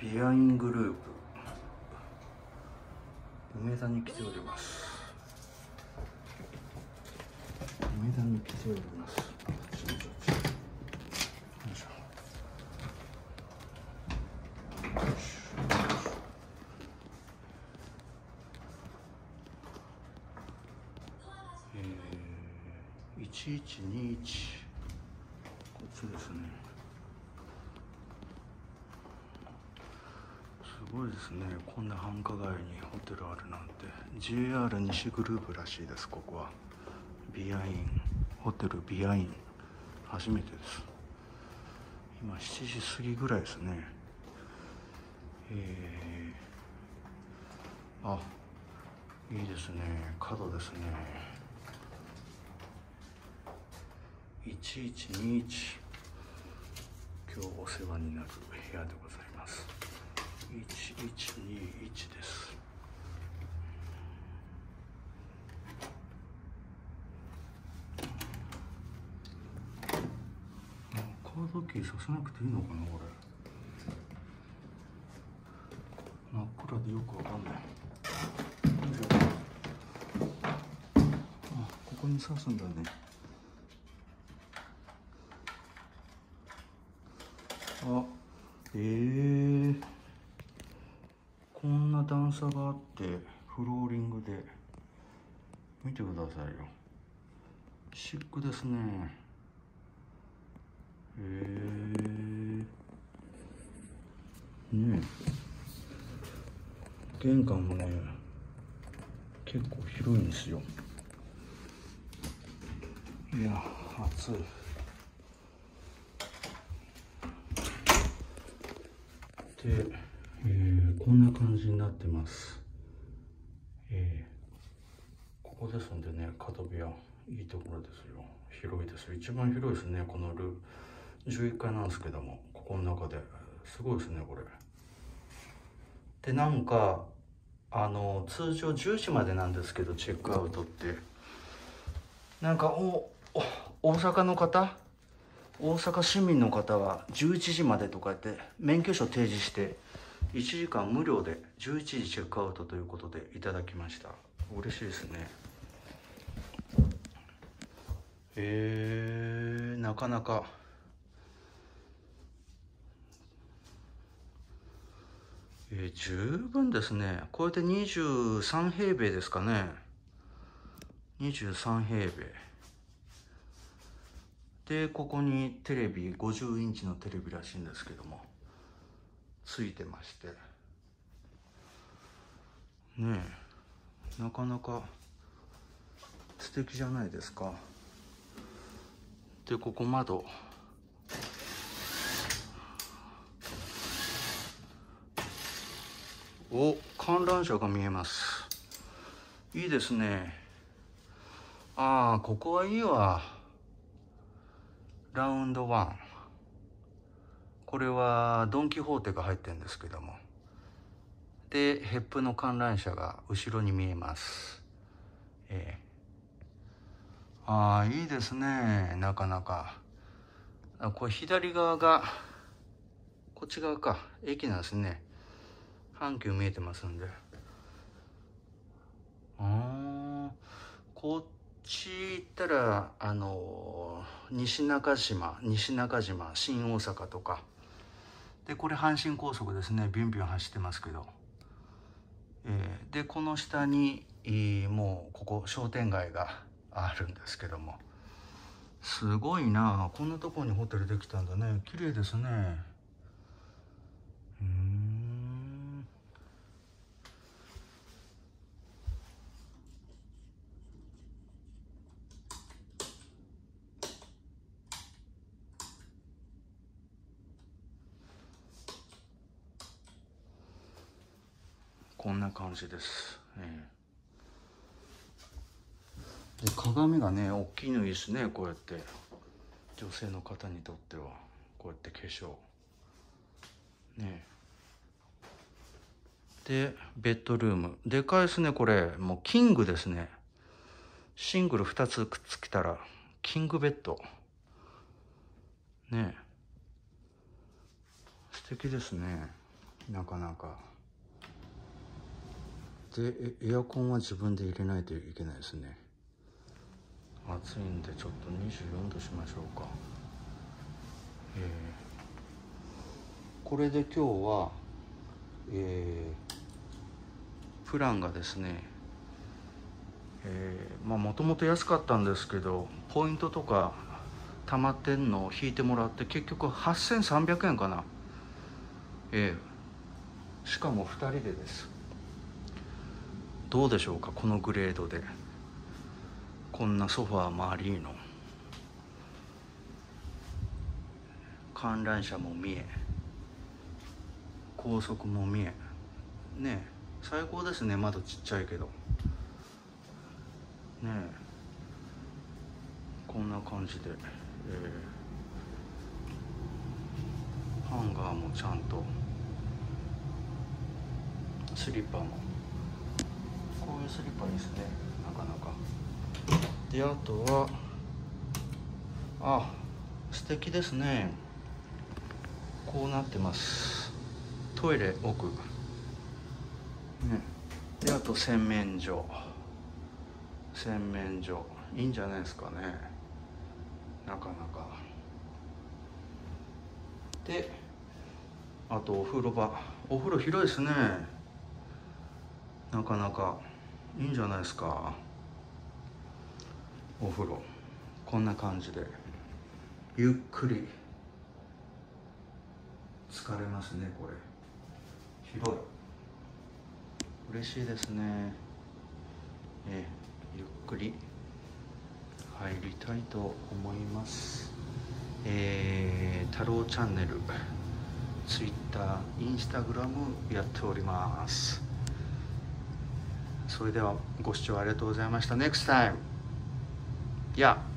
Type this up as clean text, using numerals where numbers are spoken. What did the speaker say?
ビアイングループ梅田に来ております。梅田に来ております。よいしょ。1121こっちですね。すごいですね。こんな繁華街にホテルあるなんて。 JR 西グループらしいです。ここはビアインホテルビアイン、初めてです。今7時過ぎぐらいですね。あ、いいですね。角ですね。1121、今日お世話になる部屋でございます。1121です。カードキーさせなくていいのかなこれ。真っ暗でよくわかんない。あ、ここに刺すんだね。あ、こんな段差があってフローリングで、見てくださいよ。シックですね。ねえ、玄関もね結構広いんですよ。いや暑い。で、こんな感じになってます。ここですんでね、角部屋いいところですよ。広いですよ。一番広いですね。この11階なんですけども、ここの中ですごいですねこれ。でなんか通常10時までなんですけど、チェックアウトってなんか大阪の方、大阪市民の方は11時までとか言って免許証提示して1時間無料で11時チェックアウトということでいただきました。嬉しいですね。なかなか十分ですね。これで23平米ですかね。23平米で、ここにテレビ50インチのテレビらしいんですけどもついてましてねえ、なかなか素敵じゃないですか。でここ窓、観覧車が見えます。いいですね。ああ、ここはいいわ。ラウンドワン、これはドン・キホーテが入ってるんですけども、でヘップの観覧車が後ろに見えます。ああ、いいですね。なかなか。これ左側が、こっち側か、駅なんですね。阪急見えてますんで。こっち行ったら西中島、新大阪とかで、これ阪神高速ですね。ビュンビュン走ってますけど、でこの下に、もうここ商店街があるんですけども、すごいな。こんなところにホテルできたんだね。綺麗ですね。こんな感じです。で鏡がね大きいのいいですね。こうやって女性の方にとってはこうやって化粧ね。でベッドルームでかいですね。これもうキングですね。シングル2つくっつけたらキングベッドね。素敵ですね。 なかなかで、エアコンは自分で入れないといけないですね。暑いんでちょっと24度しましょうか。これで今日は、プランがですね、もともと安かったんですけど、ポイントとか溜まってんのを引いてもらって結局8300円かな。しかも2人でです。どうでしょうか、このグレードでこんなソファー周りの観覧車も見え、高速も見えね。最高ですね。窓ちっちゃいけどね。こんな感じで、ハンガーもちゃんと、スリッパもこういうスリッパですね、なかなか。で、あとは素敵ですね。こうなってます。トイレ奥、ね、であと洗面所いいんじゃないですかね、なかなか。で、あとお風呂広いですね、なかなかいいんじゃないですか。お風呂こんな感じでゆっくり疲れますね。これ広い、嬉しいですね。ゆっくり入りたいと思います。太郎チャンネル、Twitter、Instagram やっております。それではご視聴ありがとうございました。 Next time. Yeah.